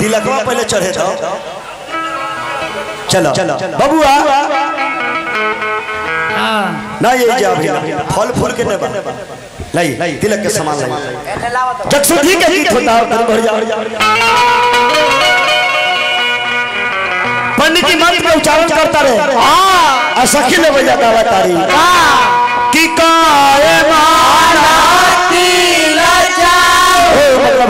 तिलकवा पहले चढ़े दो। चलो बबुआ ना ये जा फल फूल के नेबा लाई तिलक के सामान लाई। जगसुधी के गीत होता है भर जा। पंडित जी मंत्र का उच्चारण करता रहे। हां सखी ले बजा दावा तारी कि काए मारा तिला जाओ मतलब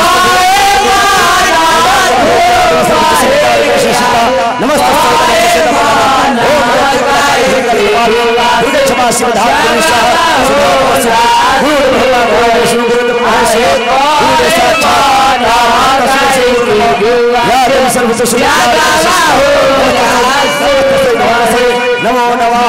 नमस्ते क्षमा शिवधाम नमो नमः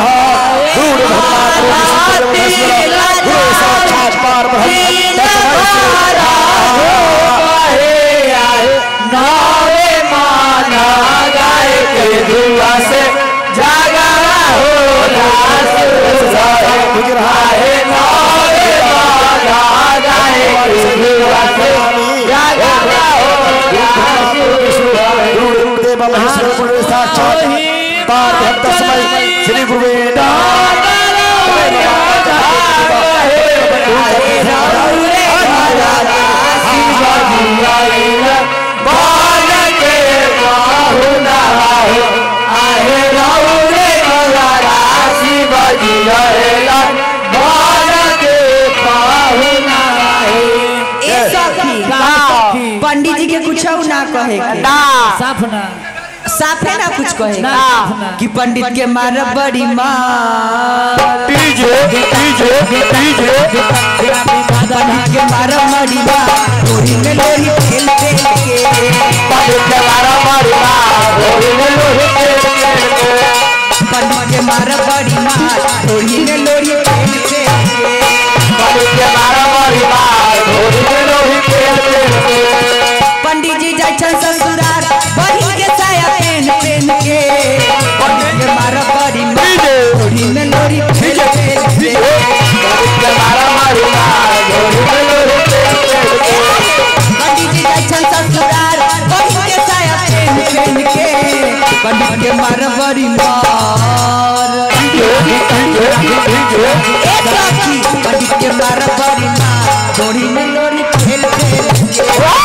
श्री गुरु पंडित जी के कुछ ना कहे साफ ना साफे ना कुछ कहे कि पंडित के मार बड़ी मार पंडित के मार बड़ी मार थोड़ी में लोही खेल के पंडित के मार बड़ी मार थोड़ी में लोही खेल के पंडित के मार बड़ी मार थोड़ी में लोही खेल के पंडित के मार बड़ी मार थोड़ी में लोही खेल के पंडित जी जाय छन ससुराल बहिन के साया पहन पहन के पंडित के मारा बड़ी मार थोड़ी में लोरी खेल खेल के पंडित के मारा बड़ी मार थोड़ी में लोरी खेल खेल के पंडित जी जाय छन ससुराल बहिन के साया पहन पहन के पंडित के मारा बड़ी मार पंडित के मारा बड़ी मार थोड़ी में लोरी खेल खेल के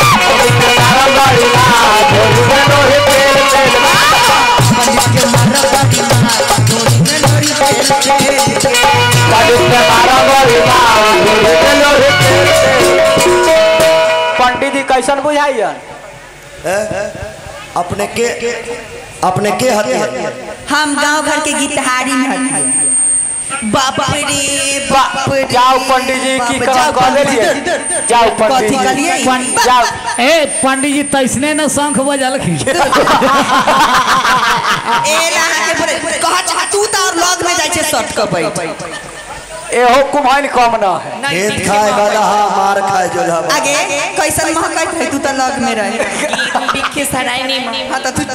पंडित जी कैसन बुझाई अपने के हते हम गांव घर के गीतहारी में हटे बाप रे बाप रे जाओ पंडित जी की कर देलिए जाओ पंडित जी जाओ ए पंडित जी तैसने न शंख बजल खी ए लहा के कह चाह तू त और लग में जाय छे सट के बैठ एहो कुम्हाइन कम न है खेत खाए वाला मार खाए जोला आगे कैसन महकत है तू त लग में रहे बिखे सराय नहीं हां त तू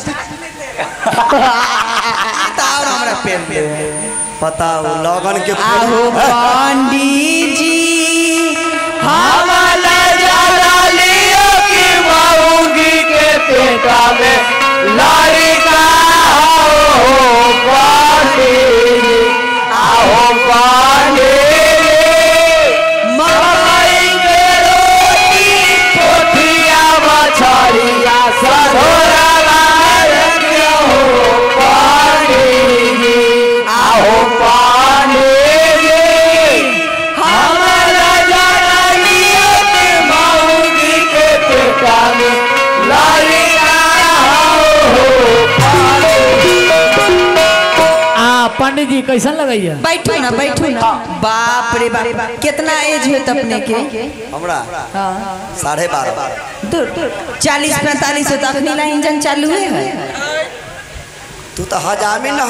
ताव हमरा पेन पे पता लगन के आहो पंडित जी हमारा जरा लियो कि माऊंगी के पेटा में लड़का हो पंडित आओ पंडित मकई के रोटी पोठिया मछरिया सधोरा के हो पंडित आओ पंडित हमारा जरा लियो कि माऊंगी के पेटा में लड़का हो पंडित जी कैसन लगैया बैठो ना बाप रे बाप कितना एज है अपने के हमरा हां 12.5 दूर 40-45 से तक नीला इंजन चालू है तू तो हजामी न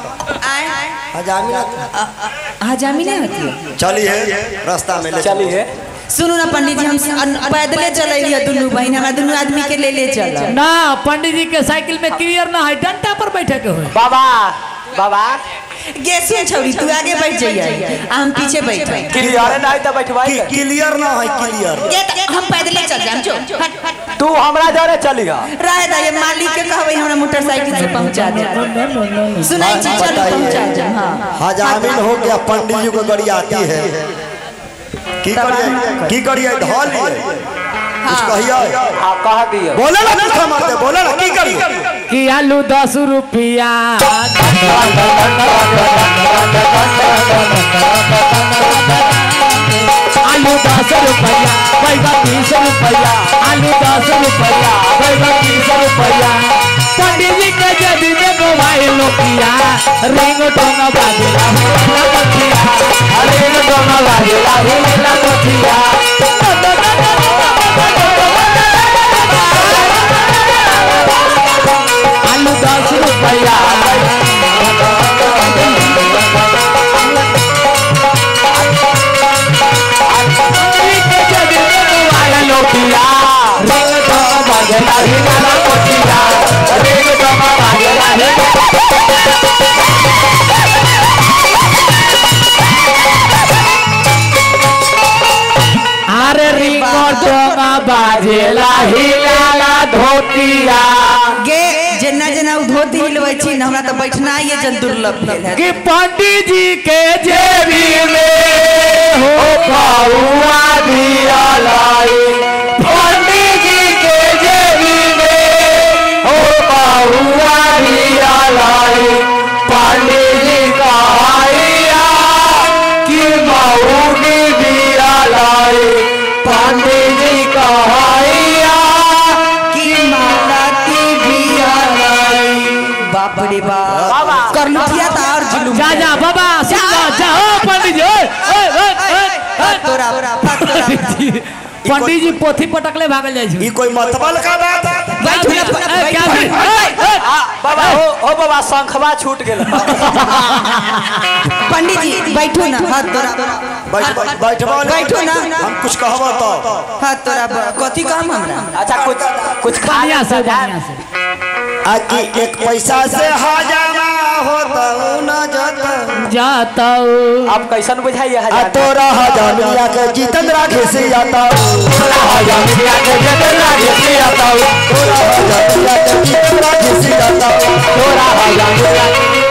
हजामी नहीं होती चली है रास्ता में ले चली है सुनो ना पंडित जी हम पैदले चले लिया दोनों बहन हमारा दोनों आदमी के ले चल ना पंडित जी के साइकिल में क्लियर ना है डंडा पर बैठे के हो बाबा बाबा गेसिया छौरी तू आगे बैठ जाइए हम पीछे बैठे क्लियर नहीं तो बैठवाई क्लियर ना है क्लियर हम पैदले चल जाम जो तू तू हमरा जरे चलिया रह दे, ये मालिक के कहबे हमरा मोटरसाइकिल से पहुंचा दे। सुनाई छी, चलो पहुंचा जा। हां हजामिन हो गया, पंडित जी को गाड़ी आती है, की करिए ढोल कुछ कहिए। हां कह दियो, बोले ना कुछ मारते, बोले ना की करिए कि आलू 10 रुपया, आलू 10 रुपया, बैगन 20 रुपया, आलू 10 रुपया, बैगन 20 रुपया। पंडित जी के जदी में मोबाइल नोकिया, रिंग टोन बाजेला होला बतिया, रिंग टोन बाजेला होला बतिया। आलू 10 रुपया, अरे रिंगटोना बाजेला हिलाला धोतिया गे जना जना धोती हिलबै छी न, हमरा त बैठना ये जन दुर्लभ भेल है कि पंडित जी के जेबी में हो पाऊआ दिया लाई, पंडित जी के जेबी में हो पाऊआ दिया लाई। पंडित जी का आया कि मऊनी दिया लाई, पंडित जी का आया कि माला की बिया लाई। बाप रे बाप, कर लुटिया त और जुलूम। जा जा बाबा, सुन जा ओ पंडित जी, ओए तोरा पंडित जी पोथी पटकले भागल जाय छै। ई कोई मतबल का बात है? बैठ क्या बाबा हो बाबा शंखवा छूट गेल। पंडित जी बैठो ना, हाथ तोरा बैठबो बैठो ना, हम कुछ कहबो तो हाथ तोरा कथी काम हमरा। अच्छा कुछ बढ़िया से आकि एक पैसा से हजामा होता न जाता जाता अब कैसन बुझाइए आ हजार तोरा हजामिया के जीतन राखे से आता, तोरा हजामिया के जतन राखे से आता, तोरा हजामिया के जीतन राखे से आता, तोरा हजामिया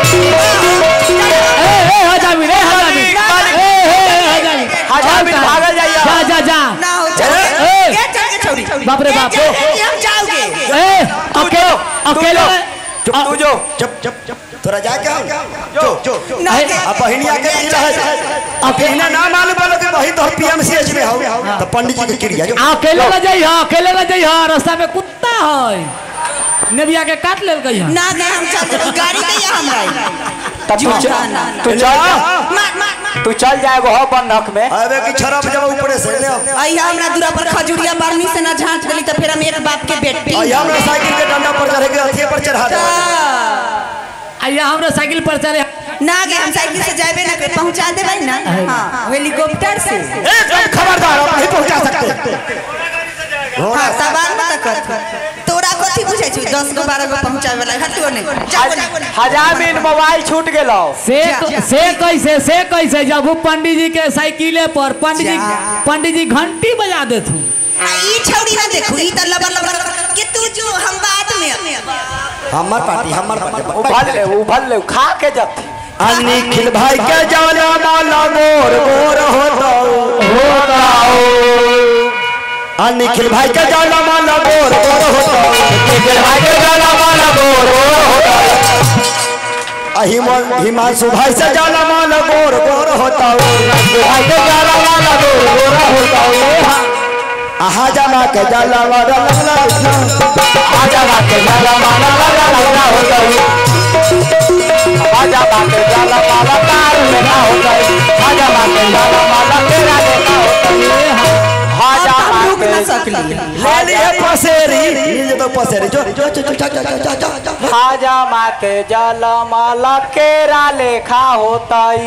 हजामिन भागल जाइए। जा जा जा ना हो चल के चल के छोड़ी। बाप रे बाप, हम जाओगे। अकेले चुप तू जो चुप चुप चुप तोरा जाके जो जो ना के अब बहिनिया के की रहे अकेला ना मालूम बोलो कि वही तो पीएमसीएच में हो तो पंडित जी के क्रिया जो अकेले न जाइए, अकेले न जाइए, रास्ता में कुत्ता है नेबिया के काट लेल गई है। ना दे हम चल गाड़ी दे हमरा। तब तू चल जाएगो हो बंधक में। अबे की छरप जब ऊपर से ले अइया हमरा दूरा पर खजुरिया बारनी से ना झांट गली त फिर हम एक बाप के बेटी। अइया हमरा साइकिल के डंडा पर चढ़ के अथिए पर चढ़ा दे। अइया हमरा साइकिल पर चढ़े ना गे हम साइकिल से जाबे ना कर पहुंचा देबै ना। हां हेलीकॉप्टर से एकदम खबरदार आप नहीं पहुंचा सकते। हां सवाल मत कर। तोरा कथी बुझै छी 10 गो 12 गो पहुंचावे वाला हटियो नहीं। हजामिन मोबाइल छूट गेलो से कैसे जब वो पंडित जी के साइकिले पर पंडित जी घंटी बजा देथु। ई छौड़ी ना देखू ई त लबर लबर के तू जो हम बाद में हमर पार्टी उभल ले खा के जथी। निखिल भाई के जाना माला मोर मोर होता निखिल भाई के जाना माला मोर मोर होता, निखिल भाई के जाना माला मोर मोर होता, हिमांशु भाई से जाना माला मोर मोर होता, भाई के जाना माला मोर मोर होता, आहा जाना के जाला माला लगला आहा जाना के जाला माला लगला होता, आहा जाना के जाला माला तार लेना होता, आहा जाना के जाला माला तेरा लेना होता, आहा रुक ना सकली ले लिए पसेरी ये तो पसेरी जो खाजा माँ के जाला माला केरा लेखा होताई।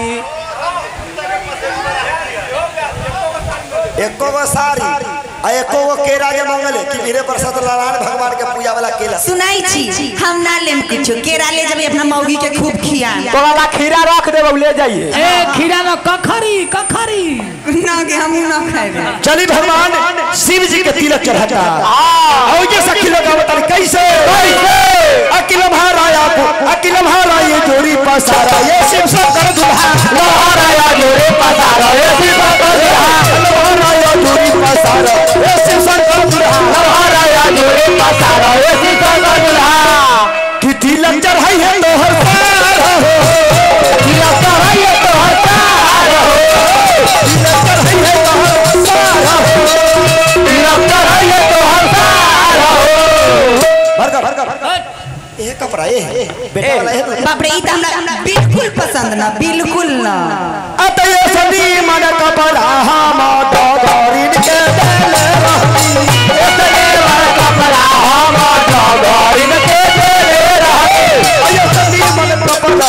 एको गो सारी आ एको गो केरा जे मंगले कि मेरे प्रसाद नारायण भगवान के पूजा वाला केला सुनाई छी हम ना लेम कुछ केरा ले जब अपना मौगी के खूब खिया तो वाला खीरा रख देबो ले जाइए। ए खीरा न कखरी ना के हम ना खाएबे। चली भगवान शिव जी के तिलक चढ़ाता और ये सखी लोग बताने कैसे अकिल भारा ये जोड़ी पसारा ये शिव शंकर दुल्हा लहराया जोड़ी पसारा ये शिव शंकर दुल्हा लहराया जोड़ी पसारा ये शिव शंकर दुल्हा लहराया जोड़ी पसारा ये शिव शंकर दुल्हा कि तिलक चढ़ाई है तोहर पार हो तिलक चढ़ाई है तोहर पार हो तिलक चढ़ाई है तोहर पार हो तिलक चढ़ाई है तोहर पार हो भरका ये कपड़ा ये बेटा वाला है बाप रे ई त हमरा बिल्कुल पसंद ना बिल्कुल ना। अतये सदी मन कपड़ा हम डगरिन के देले रहती अतये मन कपड़ा हम डगरिन के देले रहती अतये सदी मन कपड़ा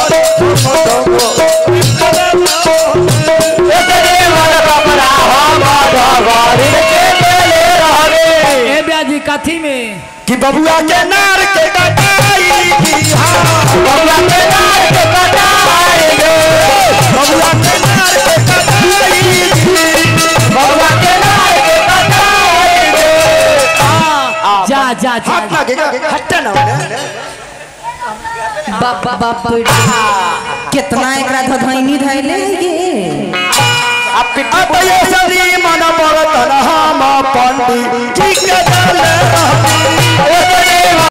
अतये मन कपड़ा हम डगरिन के देले रहती ए ब्याजी काथी में कि बबुआ के नार के कटाई बबुआ के नार के कटाई बबुआ के नार के कटाई बबुआ के नार के कटाई जा जा जा हाथ लगेगा हट्टा ना बाप बाप कितना एकरा धधैनी धैले ये अब ये सदी मन बरतन हम पंडित जी के दल